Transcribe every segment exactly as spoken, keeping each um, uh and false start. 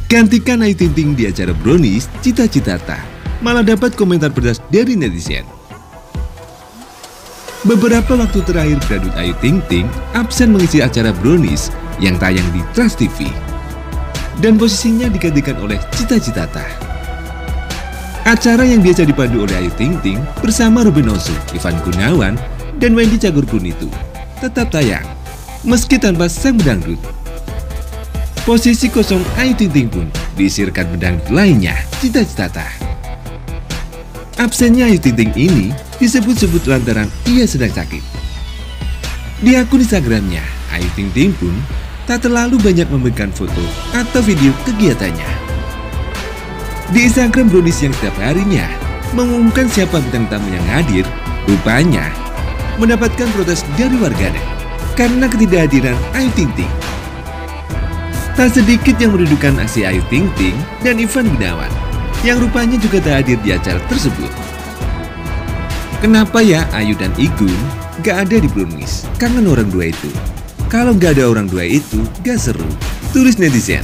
Gantikan Ayu Ting Ting di acara Brownies Cita-Citata. Malah dapat komentar pedas dari netizen. Beberapa waktu terakhir badut Ayu Ting Ting absen mengisi acara Brownies yang tayang di Trans T V. Dan posisinya digantikan oleh Cita-Citata. Acara yang biasa dipandu oleh Ayu Ting Ting bersama Ruben Onsu, Ivan Gunawan, dan Wendy Cagur Pun itu tetap tayang, meski tanpa sang pedangdut. Posisi kosong Ayu Ting Ting pun diisirkan pedangdut lainnya, Cita-Citata. Absennya Ayu Ting Ting ini disebut-sebut lantaran ia sedang sakit. Di akun Instagramnya, Ayu Ting Ting pun tak terlalu banyak memberikan foto atau video kegiatannya. Di Instagram Brownies yang setiap harinya mengumumkan siapa bintang tamu yang hadir, rupanya mendapatkan protes dari warganet karena ketidakhadiran Ayu Ting Ting. Tak sedikit yang merindukan aksi Ayu Ting Ting dan Ivan Gunawan yang rupanya juga tak hadir di acara tersebut. Kenapa ya Ayu dan Igun gak ada di Brownies? Kangen orang dua itu. Kalau gak ada orang dua itu, gak seru, tulis netizen.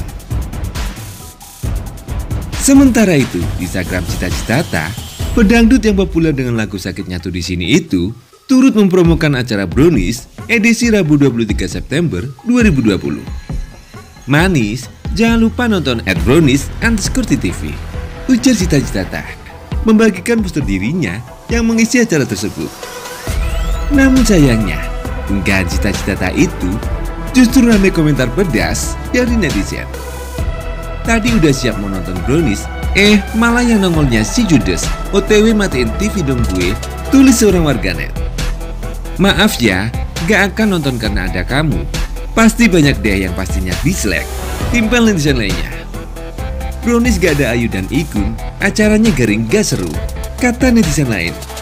Sementara itu, di Instagram Cita-Citata, pedangdut yang populer dengan lagu Sakit Nyatu di Sini itu turut mempromokan acara Brownies edisi Rabu dua puluh tiga September dua ribu dua puluh. Manis, jangan lupa nonton at Brownies underscore T V, ujar Cita-Citata, membagikan poster dirinya yang mengisi acara tersebut. Namun sayangnya, unggahan Cita-Citata itu justru ramai komentar pedas dari netizen. Tadi udah siap mau nonton Brownies, eh malah yang nongolnya si Judes, O T W matiin T V dong gue, tulis seorang warganet. Maaf ya, gak akan nonton karena ada kamu. Pasti banyak deh yang pastinya dislike, timpal netizen lainnya. Brownies gak ada Ayu dan Igun, acaranya garing gak seru, kata netizen lain.